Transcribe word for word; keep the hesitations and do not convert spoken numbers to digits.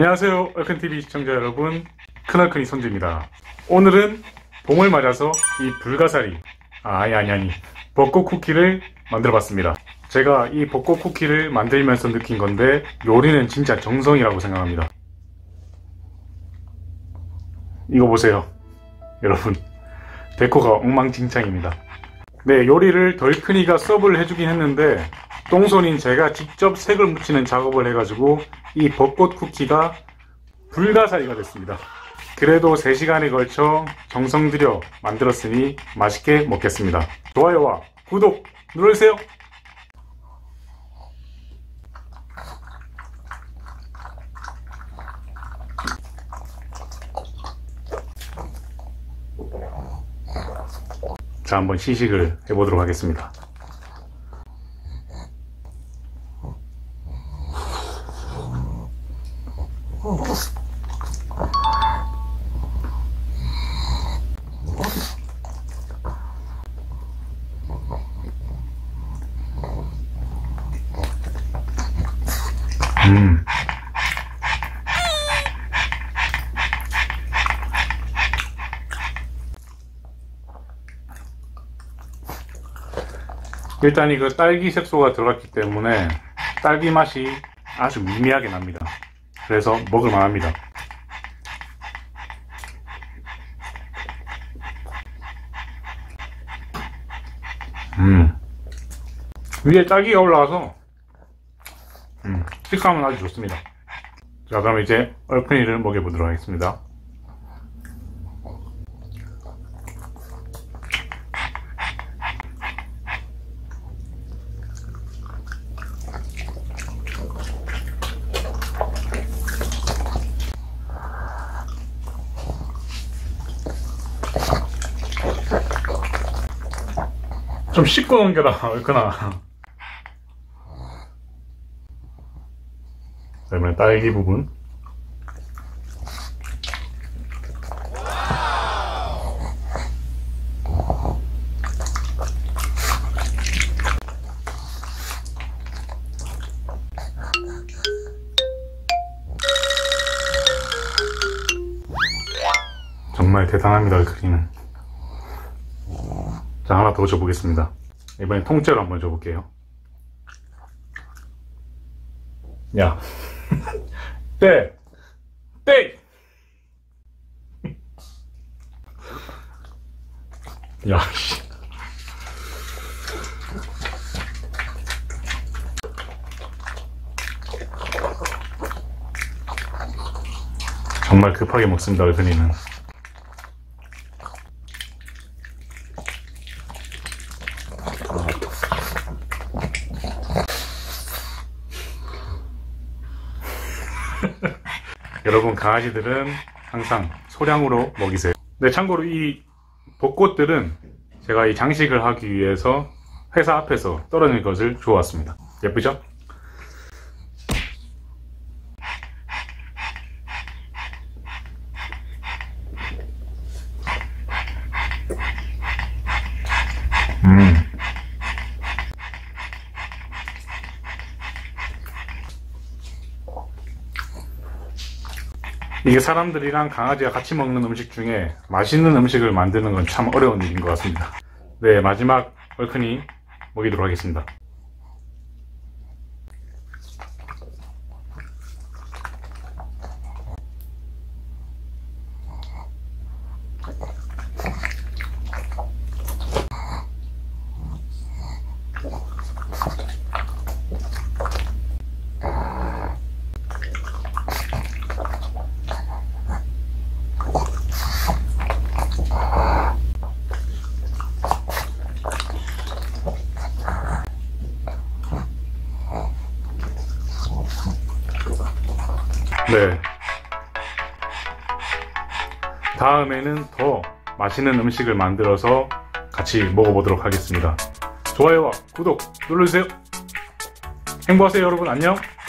안녕하세요, 얼큰티비 시청자 여러분, 큰얼큰이 손재입니다. 오늘은 봄을 맞아서 이 불가사리, 아, 아니 아니 아니 벚꽃 쿠키를 만들어 봤습니다. 제가 이 벚꽃 쿠키를 만들면서 느낀 건데, 요리는 진짜 정성이라고 생각합니다. 이거 보세요 여러분, 데코가 엉망진창입니다. 네, 요리를 덜큰이가 서브를 해주긴 했는데, 똥손인 제가 직접 색을 묻히는 작업을 해가지고 이 벚꽃 쿠키가 불가사리가 됐습니다. 그래도 세 시간에 걸쳐 정성 들여 만들었으니 맛있게 먹겠습니다. 좋아요와 구독 눌러주세요. 자, 한번 시식을 해보도록 하겠습니다. 음. 일단 이거 딸기 색소가 들어갔기 때문에 딸기 맛이 아주 미미하게 납니다. 그래서 먹을만 합니다. 음. 위에 딸기가 올라와서 음, 식감은 아주 좋습니다. 자, 그럼 이제 얼큰이를 먹여보도록 하겠습니다. 좀 씻고 넘겨라, 얼큰아. 자, 이번엔 딸기 부분. 정말 대단합니다, 얼큰이는. 자, 하나 더 줘보겠습니다. 이번엔 통째로 한번 줘볼게요. 야. 떼! 떼! 야, 씨. 정말 급하게 먹습니다, 얼큰이는. 여러분, 강아지들은 항상 소량으로 먹이세요. 네, 참고로 이 벚꽃들은 제가 이 장식을 하기 위해서 회사 앞에서 떨어진 것을 주워왔습니다. 예쁘죠? 음. 이게 사람들이랑 강아지가 같이 먹는 음식 중에 맛있는 음식을 만드는 건 참 어려운 일인 것 같습니다. 네, 마지막 얼큰이 먹이도록 하겠습니다. 네, 다음에는 더 맛있는 음식을 만들어서 같이 먹어보도록 하겠습니다. 좋아요와 구독 눌러주세요. 행복하세요 여러분. 안녕.